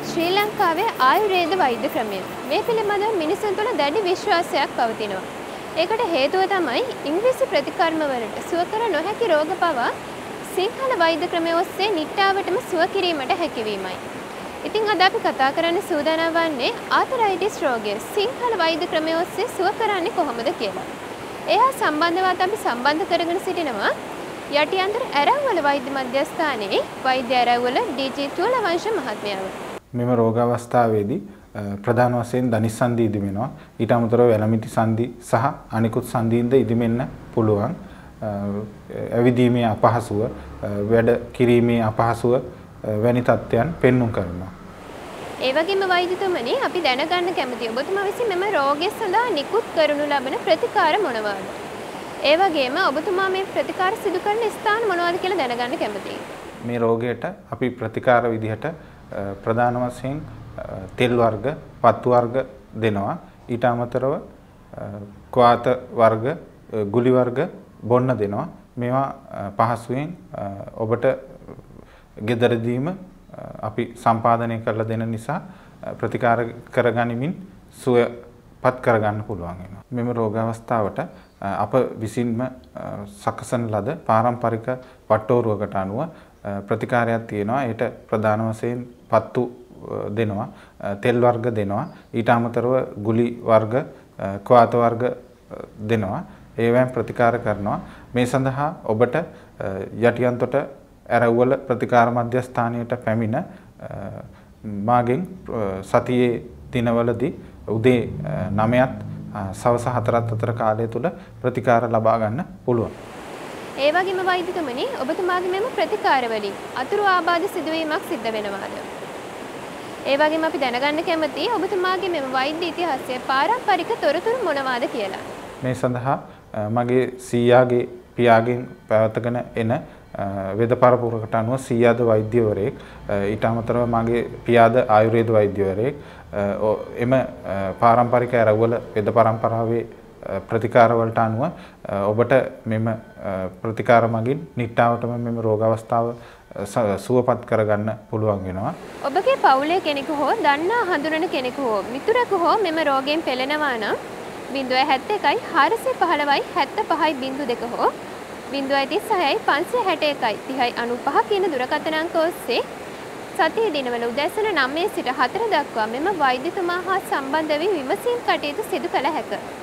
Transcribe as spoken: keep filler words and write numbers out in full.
ශ්‍රී ලංකාවේ ආයුර්වේද වෛද්‍ය ක්‍රමය. මේ පිළිබඳව මිනිසුන් තුළ දැඩි විශ්වාසයක් පවතිනවා. ඒකට හේතුව තමයි ඉංග්‍රීසි ප්‍රතිකර්ම වලට සුව කර නොහැකි රෝග පවා සිංහල වෛද්‍ය ක්‍රමය ඔස්සේ නිට්ටාවටම සුව කිරීමට හැකියවීමයි. ඉතින් අද අපි කතා කරන්න සූදානම් වන්නේ ආතරයිටිස් රෝගය සිංහල වෛද්‍ය ක්‍රමය ඔස්සේ සුව කරන්නේ කොහොමද කියලා. එහා සම්බන්ධවත් අපි සම්බන්ධ කරගෙන සිටිනවා යටිඅන්තර ඇරැව්වල වෛද්‍ය මධ්‍යස්ථානයේ වෛද්‍ය ඇරැව්වල ඩී.ජී. තුවලවංශ මහත්මයාව. මෙම රෝග අවස්ථාවේදී ප්‍රධාන වශයෙන් දනිස් සන්ධි ඉදිමෙනවා. ඊට අමතරව වැලමිටි සන්ධි සහ අනිකුත් සන්ධීන්ද ඉදිමෙන්න පුළුවන්. ඇවිදීමේ අපහසුව, වැඩ කිරීමේ අපහසුව වැනි තත්ත්වයන් පෙන්눔 කරනවා. ඒ වගේම වෛද්‍යතුමනි අපි දැනගන්න කැමතියි ඔබතුමා විසින් මෙම රෝගය සඳහා නිකුත් කරනු ලබන ප්‍රතිකාර මොනවාද? ඒ වගේම ඔබතුමා මේ ප්‍රතිකාර සිදු කරන ස්ථාන මොනවද කියලා දැනගන්න කැමතියි. මේ රෝගයට අපි ප්‍රතිකාර විදිහට ප්‍රධාන වශයෙන් තෙල් වර්ග, පත්තු වර්ග දෙනවා. ඊට අමතරව ක්වාත වර්ග, ගුලි වර්ග බොන්න දෙනවා. මේවා පහසුවෙන් ඔබට ගෙදරදීම අපි සම්පාදනය කරලා දෙන නිසා ප්‍රතිකාර කරගනිමින් සුවපත් කරගන්න පුළුවන් වෙනවා. මෙම රෝග අවස්ථාවට අප විසින්ම සකසන ලද පාරම්පරික වට්ටෝරුවකට අනුව ප්‍රතිකාරයක් තියෙනවා. ඒට ප්‍රධාන වශයෙන් පත්තු දෙනවා, තෙල් වර්ග දෙනවා, ඊට අමතරව ගුලි වර්ග, ක්වාත වර්ග දෙනවා. ඒවෙන් ප්‍රතිකාර කරනවා. මේ සඳහා ඔබට යටිඅන්තොට ඇරවුවල ප්‍රතිකාර මධ්‍යස්ථානයට පැමිණ මාගෙන් සතියේ දිනවලදී උදේ නවයත් සවස හතරත් අතර කාලය තුල ප්‍රතිකාර ලබා ගන්න පුළුවන්. ඒ වගේම වෛද්‍යතුමනි ඔබතුමාගේ මෙම ප්‍රතිකාර වලින් අතුරු ආබාධ සිදුවීමක් සිද්ධ වෙනවාද? ඒ වගේම අපි දැනගන්න කැමතියි ඔබතුමාගේ මෙම වෛද්‍ය ඉතිහාසයේ පාරම්පරික තොරතුරු මොනවාද කියලා. මේ සඳහා මගේ සීයාගේ පියාගෙන් පැවතගෙන එන වේද පරපුරකට අනුව සීයාද වෛද්‍යවරයෙක්, ඊට අමතරව මගේ පියාද ආයුර්වේද වෛද්‍යවරයෙක් එම පාරම්පරික ඇරවුවල වේද පරම්පරාවේ ප්‍රතිකාර වලට අනුව ඔබට මෙම ප්‍රතිකාර මගින් නිට්ටාවටම මෙම රෝග අවස්ථාව සුවපත් කරගන්න පුළුවන් වෙනවා. ඔබගේ පවුලේ කෙනෙකු හෝ දන්නා හඳුනන කෙනෙකු හෝ මිතුරෙකු හෝ මෙම රෝගයෙන් පෙළෙනවා නම් බිංදුව හැත්තෑ එකයි හාරසිය පහළොවයි හැත්තෑ පහයි බිංදුව දෙක හෝ බිංදුවයි තිස් හයයි පන්සිය හැට එකයි තිහයි අනූපහ කියන දුරකථන අංක ඔස්සේ සතිය දිනවල උදෑසන නවය සිට හතර දක්වා මෙම වෛද්‍යතුමා හා සම්බන්ධ වී විමසීම් කටයුතු සිදු කළ හැකිය.